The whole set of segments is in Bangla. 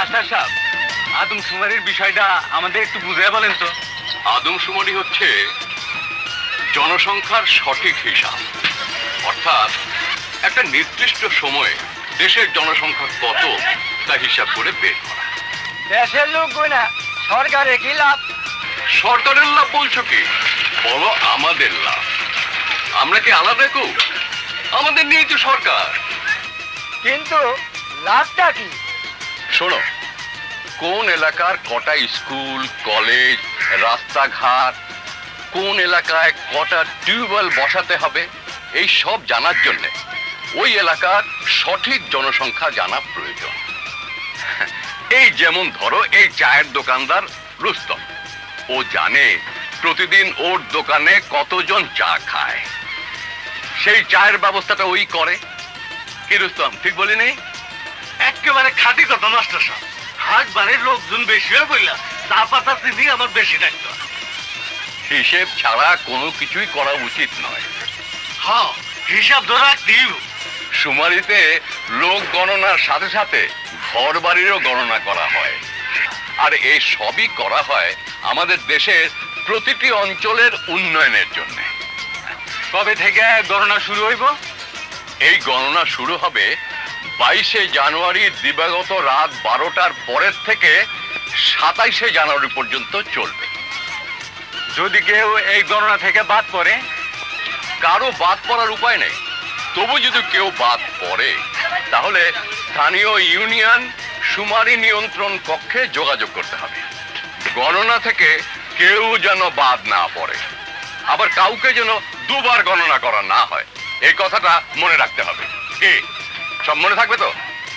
মাস্টার সাহেব, আদমশুমারির বিষয়টা আমাদের একটু বুঝিয়ে বলেন তো। আদমশুমারি হচ্ছে জনসংখ্যার সঠিক হিসাব, অর্থাৎ একটা নির্দিষ্ট সময়ে দেশের জনসংখ্যা কত তা হিসাব করে বের করা। দেশের লোক না সরকারের কি লাভ? সরকারের লাভ বলছো কি? বলো আমাদের লাভ। আমরা কি আলাদা কেউ? আমাদের নিয়েই তো সরকার। কিন্তু লাভটা কি? শোনো, কোন এলাকার কটা স্কুল, কলেজ, রাস্তাঘাট, কোন এলাকায় কটা টিউবওয়েল বসাতে হবে, এই সব জানার জন্য ওই এলাকার সঠিক জনসংখ্যা জানা প্রয়োজন। এই যেমন ধরো এই চায়ের দোকানদার রুস্তম, ও জানে প্রতিদিন ওর দোকানে কতজন চা খায়, সেই চায়ের ব্যবস্থাটা ওই করে। কি রুস্তম, ঠিক বলি নেই? একেবারে খাঁটি কথা মাস্টার সাহেব। হাট বাড়ির লোকজন বেশি হয়ে পড়লা, চা পাতা চিনি আমার বেশি ডাকত। হিসেব ছাড়া কোনো কিছুই করা উচিত নয়। হ্যাঁ, হিসাব ধরে রাখতেই হবে। শুমারিতে লোক গণনার সাথে সাথে ঘর বাড়িরও গণনা করা হয়, আর এই সবই করা হয় আমাদের দেশের প্রতিটি অঞ্চলের উন্নয়নের জন্য। কবে থেকে গণনা শুরু হইব? এই গণনা শুরু হবে 22শে জানুয়ারি দিবাগত রাত 12টার পরের থেকে 27শে জানুয়ারি পর্যন্ত চলবে। যদি কেউ এই গণনা থেকে বাদ পড়ে? কারো বাদ পড়ার উপায় নেই, তবু যদি কেউ বাদ পড়ে তাহলে স্থানীয় ইউনিয়ন শুমারি নিয়ন্ত্রণ কক্ষে যোগাযোগ করতে হবে। গণনা থেকে কেউ যেন বাদ না পড়ে, আবার কাউকে যেন দুবার গণনা করা না হয়, এই কথাটা মনে রাখতে হবে। কি সব মনে থাকবে তো?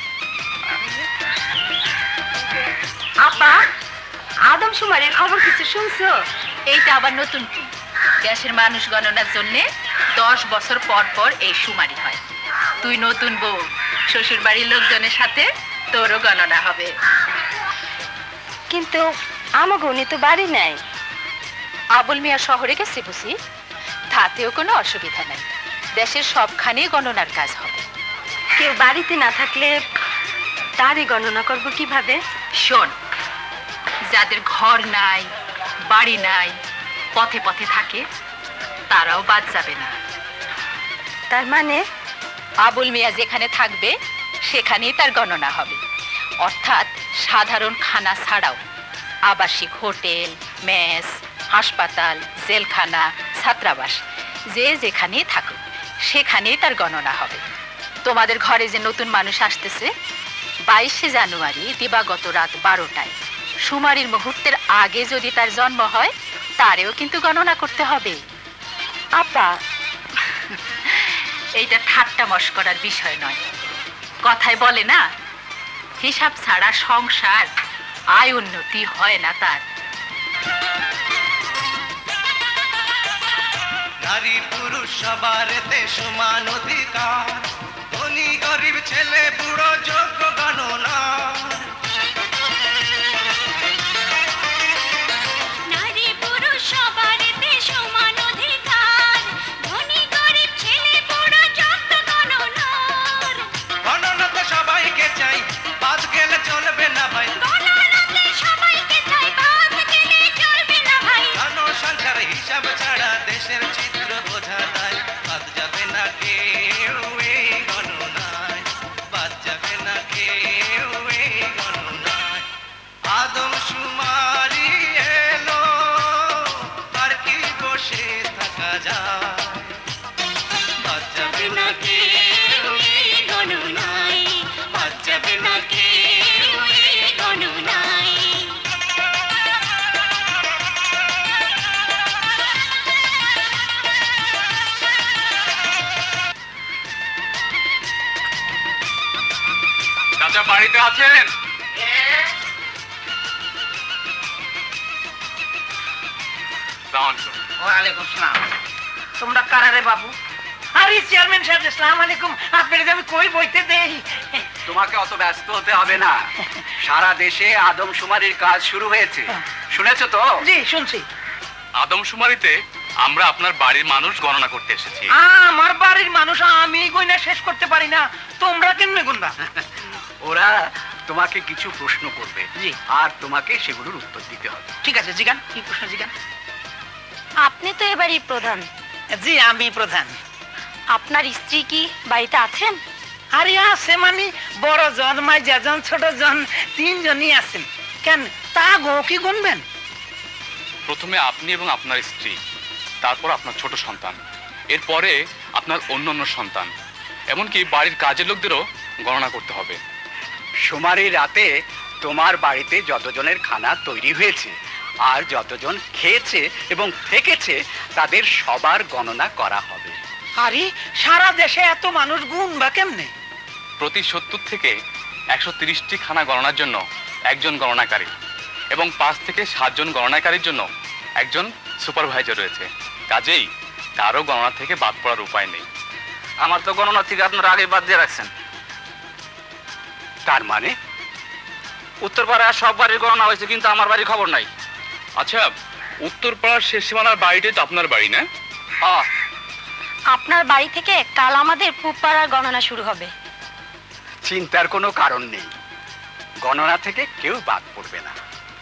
আপা, আদমশুমারির খবর কিছু শুনছো? এইটা আবার নতুন কি? দেশের মানুষ গণনার জন্য 10 বছর পর পর এই শুমারি হয়। তুই নতুন বউ, শ্বশুর বাড়ির লোকজনের সাথে তোরও গণনা হবে। কিন্তু আমাকে উনি তো বাড়ি নাই। আবুল মিয়া শহরে গেছে বুঝি, তাতেও কোনো অসুবিধা নাই। দেশের সবখানেই গণনার কাজ হবে। কেউ বাড়িতে না থাকলে তারই গণনা করবো কিভাবে? শোন, যাদের ঘর নাই, বাড়ি নাই, পথে পথে থাকে, তারাও বাদ যাবে না। তার মানে আবুল মিয়া যেখানে থাকবে সেখানেই তার গণনা হবে। অর্থাৎ সাধারণ খানা ছাড়াও আবাসিক হোটেল, মেস, হাসপাতাল, জেলখানা, ছাত্রাবাস, যে যেখানেই থাকুক সেখানেই তার গণনা হবে। তোমাদের ঘরে যে নতুন মানুষ আসতেছে, 22শে জানুয়ারি দিবাগত রাত 12টায় শুমারির মুহূর্তের আগে যদি তার জন্ম হয়, তারেও কিন্তু গণনা করতে হবে। আপা, এইটা ঠাট্টা মশকরার বিষয় নয়। কথায় বলে না, হিসাব ছাড়া সংসার আয় উন্নতি হয় না তার। নারী পুরুষ সবারতে সমান অধিকার, ধনী গরিব ছেলে বুড়ো যোগ্য গণনা। নারী পুরুষ সবারতে সমান অধিকার, ধনী গরিব ছেলে বুড়ো যোগ্য গণনার। গণনাতে সবাইকে চাই, বাদ গেলে চলবে না ভাই। গণনাতে সবাইকে চাই, বাদ গেলে চলবে না ভাই। জনসংখ্যার হিসাব ছাড়া দেশের চিত্র বোঝা যায়, বাদ যাবে না কেউ এই গণনায়, বাদ যাবে না কেউ এই গণনায়। আদমশুমারি এলো, আর কি বসে থাকা যায়, বাদ যাবে না কেউ এই গণনায়, বাদ যাবে না কেউ এই গণনায়। চাচা বাড়িতে আছেন? ওয়ালাইকুম সালাম। তোমরা কারারে বাবু? আরে চেয়ারম্যান সাহেব, আসসালামু আলাইকুম। আপনাদের আমি কই বইতে দেই? তোমাকে অত ব্যস্ত হতে হবে না, সারা দেশে আদমশুমারির কাজ শুরু হয়েছে, শুনেছো তো? জি শুনছি। আদমশুমারিতে আমরা আপনার বাড়ির মানুষ গণনা করতে এসেছি। আমার বাড়ির মানুষ আমি গয়না শেষ করতে পারি না, তোমরা কেমনে গুনবা? ওরা তোমাকে কিছু প্রশ্ন করবে জি। আর তোমাকে সেগুলোর উত্তর দিতে হবে। ঠিক আছে, জিগান, কি প্রশ্ন জিগান? আপনি তো এবারই প্রধান, জি, আমি প্রধান। আপনার স্ত্রী কি বাড়িতে আছেন? আরে আছে মানে, বড় জন, মাইজা জন, ছোট জন, তিনজনই আছেন। কেন, তা গো কি গুনবেন? প্রথমে আপনি এবং আপনার স্ত্রী, তারপর আপনার ছোট সন্তান, এরপরে আপনার অন্য সন্তান, এমনকি বাড়ির কাজের লোকদেরও গণনা করতে হবে। সুমারি রাতে তোমার বাড়িতে যতজনের খানা তৈরি হয়েছে আর যতজন খেয়েছে এবং থেকেছে তাদের সবার গণনা করা হবে। আরে সারা দেশে এত মানুষ গুণ বা কেমনে? প্রতি 70 থেকে 130টি খানা গণনার জন্য একজন গণনাকারী এবং 5 থেকে 7 জন গণনাকারীর জন্য একজন সুপারভাইজার রয়েছে। কাজেই কারো গণনা থেকে বাদ পড়ার উপায় নেই। আমার তো গণনা থেকে আপনারা আগে বাদ দিয়ে রাখছেন। তার মানে উত্তরপাড়ার সব বাড়ির গণনা হয়েছে, কিন্তু আমার বাড়ির খবর নাই। আচ্ছা, উত্তরপাড়ার শেষ সীমানার বাড়িটাই তো আপনার বাড়ি, না? আপনার বাড়ি থেকে কাল আমাদের পূবপাড়ার গণনা শুরু হবে। চিন্তার কোনো কারণ নেই, গণনা থেকে কেউ বাদ পড়বে না।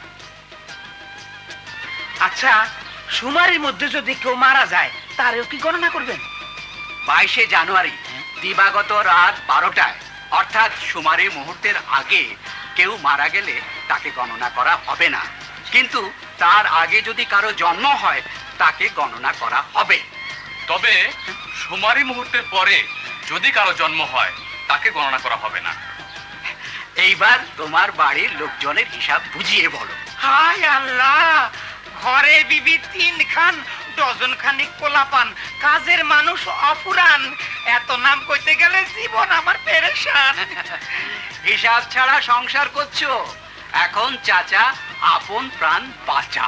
আচ্ছা, সুমারির মধ্যে যদি কেউ মারা যায় তারও কি গণনা করবেন? 22শে জানুয়ারি দিবাগত রাত 12টায়, অর্থাৎ সুমারি মুহূর্তের আগে কেউ মারা গেলে তাকে গণনা করা হবে না, কিন্তু তার আগে যদি কারো জন্ম হয় তাকে গণনা করা হবে। তবে সুমারি মুহূর্তের পরে যদি কারো জন্ম হয় তাকে গণনা করা হবে না। এইবার তোমার বাড়ির লোকজনের হিসাব বুঝিয়ে বলো। হায় আল্লাহ, ঘরে বিবি 3 খান, ডজন খানিক পোলাপান, কাজের মানুষ অপুরান, এত নাম কইতে গেলে জীবন আমার পেরেশান। হিসাব ছাড়া সংসার করছো, এখন চাচা আপন প্রাণ বাঁচা।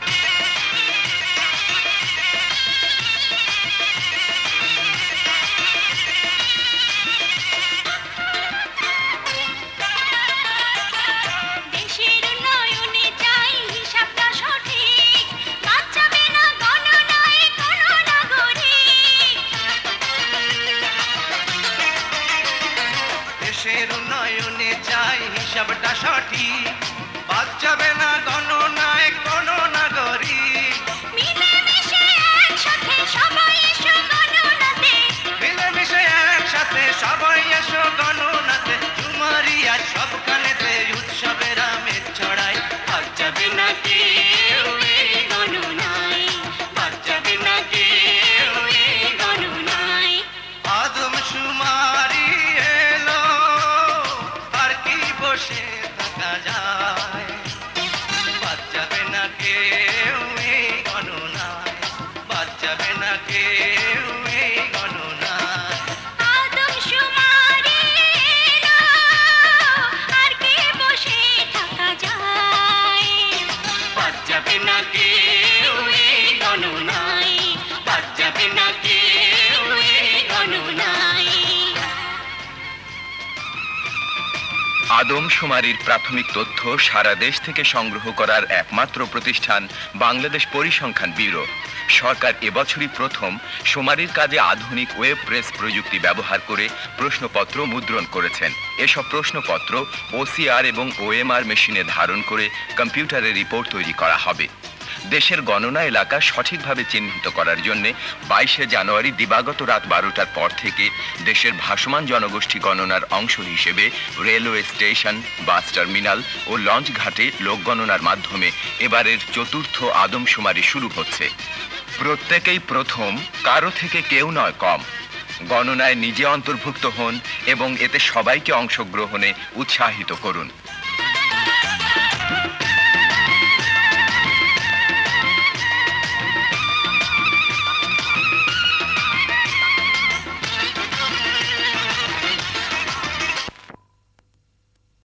দেশের উন্নয়নে চাই হিসাবটা সঠিক, বাদ যাবে না গণনায় কোনো নাগরিক। দেশের উন্নয়নে চাই হিসাবটা সঠিক, বাদ যাবে না গণনায় কোনো নাগরিক। মিলেমিশে একসাথে সবাই এসো গণনাতে, মিলেমিশে একসাথে সবাই এসো গণনাতে, সুমারিয়া সবখানেতে উৎসবের আমেজ ছড়ায়। বাদ যাবে না কেউ এই গণনায়, বাদ যাবে না কেউ এই গণনায়। আদম শুমারি এলো, আর কি বসে থাকা যায়? বাদ যাবে না কেউ এই গণনায়, বাদ যাবে না কেউ এই গণনায়। আদম শুমারি এলো, আর কে বসে থাকা যায়? বাদ যাবে না কেউ এই গণনায়, বাদ যাবে না কেউ এই গণনায়। আদমশুমারির প্রাথমিক তথ্য সারা দেশ থেকে সংগ্রহ করার একমাত্র প্রতিষ্ঠান বাংলাদেশ পরিসংখ্যান ব্যুরো। সরকার এবছরই প্রথম শুমারির কাজে আধুনিক ওয়েব প্রেস প্রযুক্তি ব্যবহার করে প্রশ্নপত্র মুদ্রণ করেছেন। এসব প্রশ্নপত্র ওসিআর এবং ওএমআর মেশিনে ধারণ করে কম্পিউটারে রিপোর্ট তৈরি করা হবে। দেশের গণনা এলাকা সঠিকভাবে চিহ্নিত করার জন্য 22শে জানুয়ারি দিবাগত রাত 12টার পর থেকে দেশের ভাসমান জনগোষ্ঠী গণনার অংশ হিসেবে রেলওয়ে স্টেশন, বাস টার্মিনাল ও লঞ্চ ঘাটে লোক গণনার মাধ্যমে এবারের চতুর্থ আদমশুমারি শুরু হচ্ছে। প্রত্যেকেই প্রথম, কারো থেকে কেউ নয় কম। গণনায় নিজে অন্তর্ভুক্ত হন এবং এতে সবাইকে অংশগ্রহণে উৎসাহিত করুন।